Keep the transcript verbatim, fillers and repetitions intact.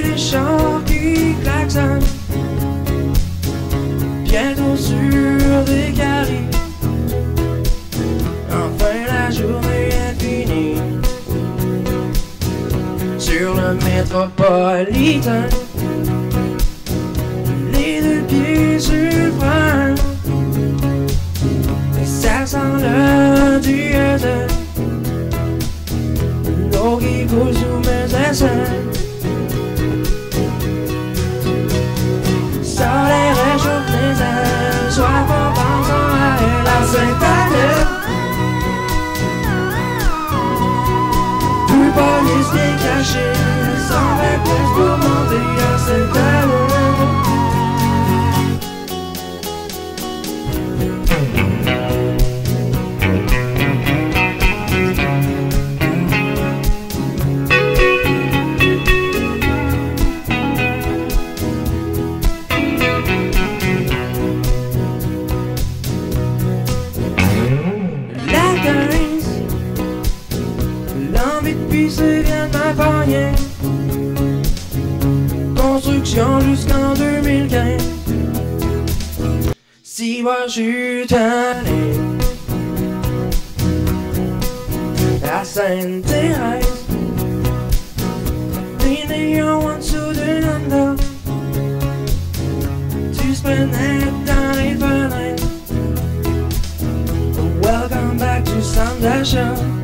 puis les chants qui klaxonnent, bientôt sur des carrés. Enfin la journée est finie sur le métropolitain, les deux pieds sur le frein, et ça sent le diesel, l'eau qui coule sous mes aisselles. Soleil réchauffe mes ailes, soif en pensant à elle, à Sainte-Annette. Plus police bien caché, sans réponse pour monter à Sainte-Annette. L'envie de pisser vient de m'accompagner. Construction jusqu'en deux mille quinze. Si moi je suis tanné à Sainte-Thérèse, des néons en dessous d'une Honda, tu se pénètres dans les fenêtres. Welcome back to centre d'achat.